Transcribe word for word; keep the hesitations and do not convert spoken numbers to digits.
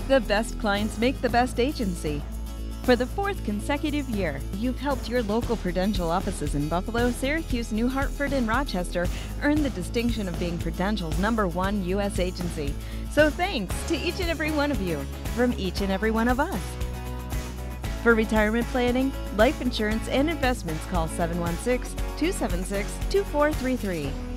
The best clients make the best agency. For the fourth consecutive year, you've helped your local Prudential offices in Buffalo, Syracuse, New Hartford, and Rochester earn the distinction of being Prudential's number one U S agency. So thanks to each and every one of you, from each and every one of us. For retirement planning, life insurance, and investments, call seven one six, two seven six, two four three three.